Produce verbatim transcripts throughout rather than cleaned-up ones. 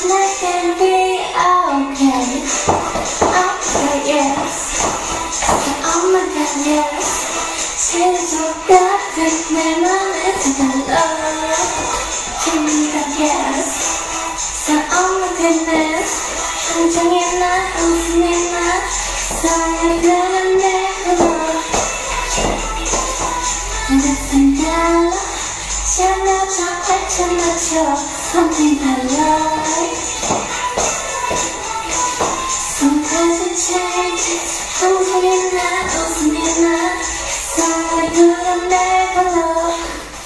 can be okay. Okay, yes. Oh my God, yes. 계속 같은 내 맘에 들어. 진짜 yes. So oh my goodness. 한정의 나, 웃음의 나, 사랑하는 내 걸어. 어느새 달라. 시험마저 발전마저 something 달라. 손까지 changes. 한정의 나, 웃음의 나, 사랑하는 내 걸어.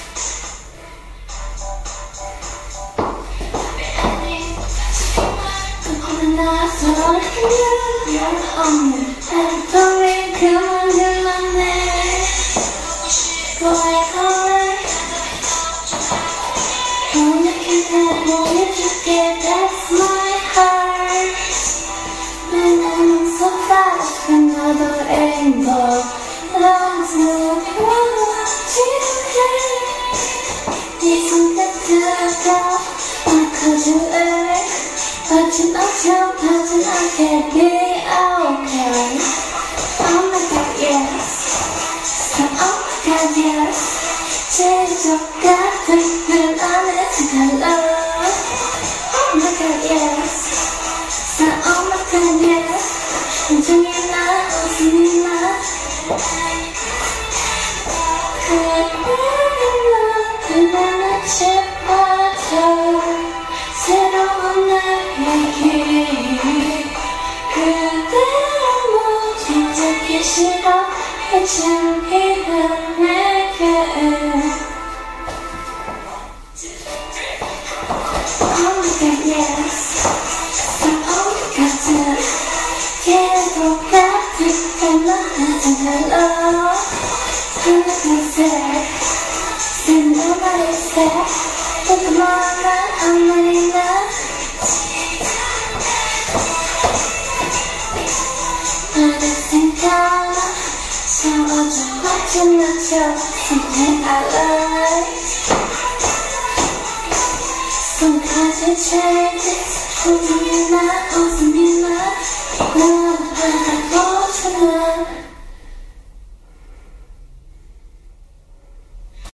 나서 you're on 발톱에 그만 그만해 보내 보내 보내줄게 보내줄게 that's my heart when I'm so fast another angle love's moving 네 손끝으로 바꿔줄래 하진 않죠, 하진 않게 be okay. Oh my God, yes. So oh my God, yes. 제적 같은 눈 안에 들어가. Oh my God, yes. So oh my God, yes. 한정의 나, 웃음이 나. 그날로 그날로 싶어져. 새로운 나의 길 그대로 뒤집기 싫어 해준 이름 내게 Oh my God, yes. So oh my God, 계속 같은 내 맘에 들어. 그곳에 쓴 말이 새 그만한 아무 말이나 어느새 달라 세워져 맞춰맞춰 something I like 손까지 changes 웃음이 나 웃음이 나